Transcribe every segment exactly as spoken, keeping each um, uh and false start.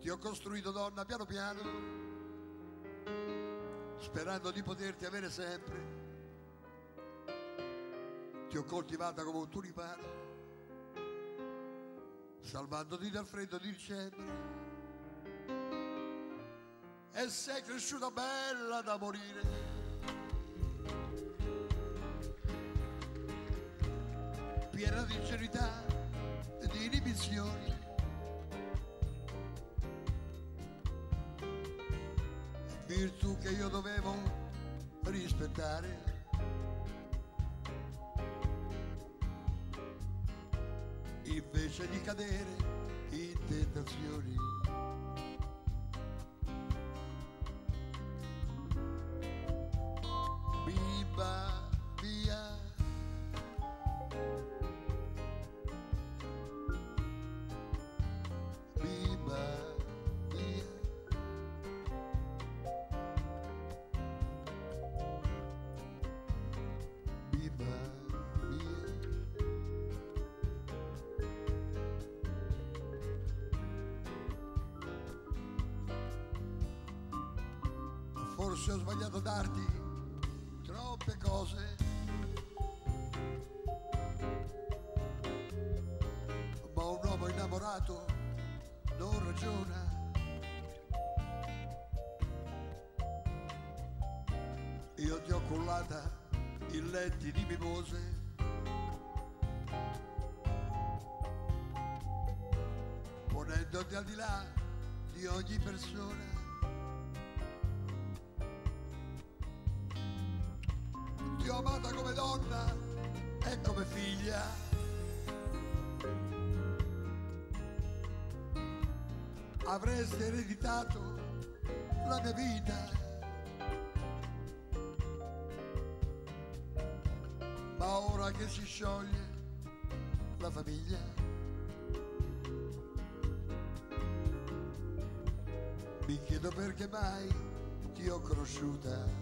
Ti ho costruito, donna, piano piano, sperando di poterti avere sempre. Ti ho coltivata come un tulipano, salvandoti dal freddo di dicembre. E sei cresciuta bella da morire, piena di ingenuità e di inibizioni. Virtù che io dovevo rispettare. Invece di cadere in tentazioni. Bimba via, bimba via, bimba via. Forse ho sbagliato a darti troppe cose, ma un uomo innamorato non ragiona. Io ti ho cullata in letti di mimose, ponendoti al di là di ogni persona. Ti ho amata come donna e come figlia. Avresti ereditato la mia vita, ma ora che si scioglie la famiglia, mi chiedo perché mai ti ho conosciuta.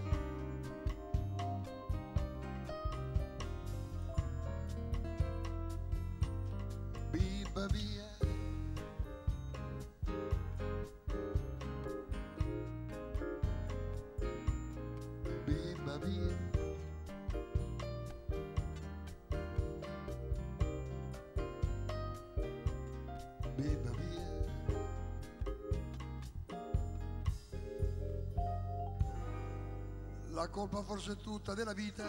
Bimba via, bimba via, bimba via. La colpa forse è tutta della vita,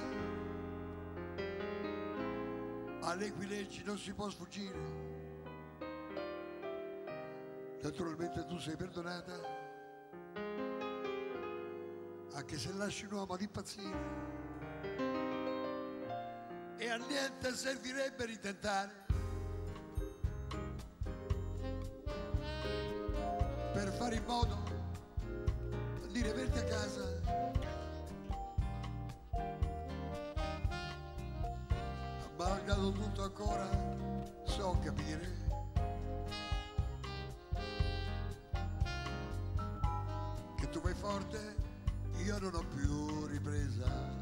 alle cui leggi non si può sfuggire. Naturalmente tu sei perdonata, anche se lasci un uomo ad impazzire, e a niente servirebbe ritentare per fare in modo di riaverti a casa. Malgrado tutto ancora so capire che tu vai forte, io non ho più ripresa.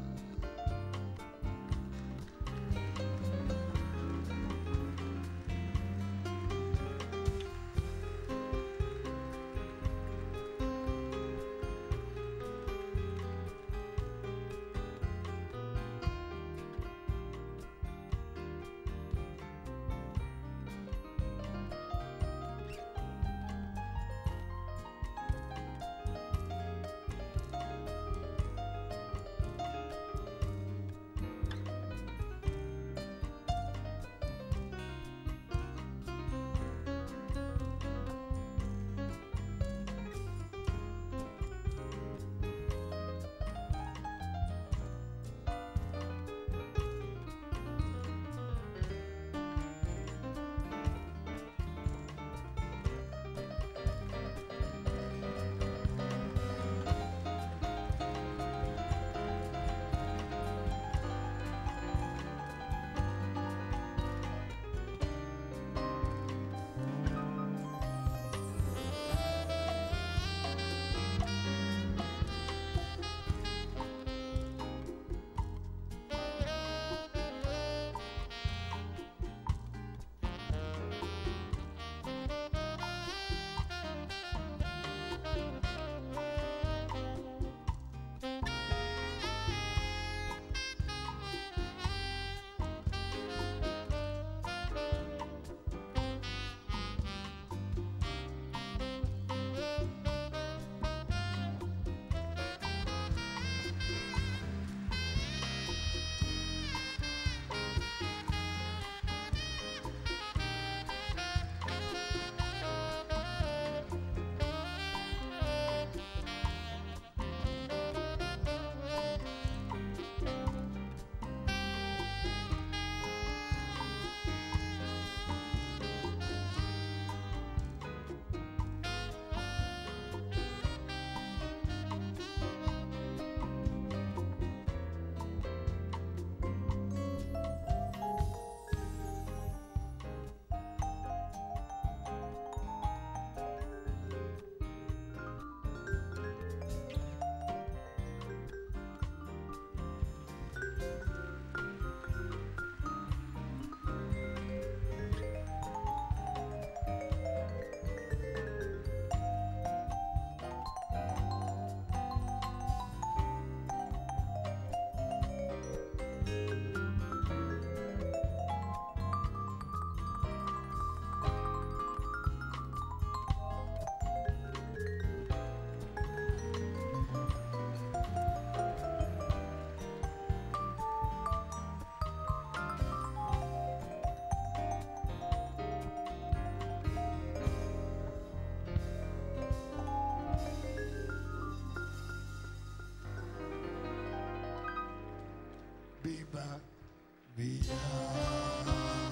bimba mia.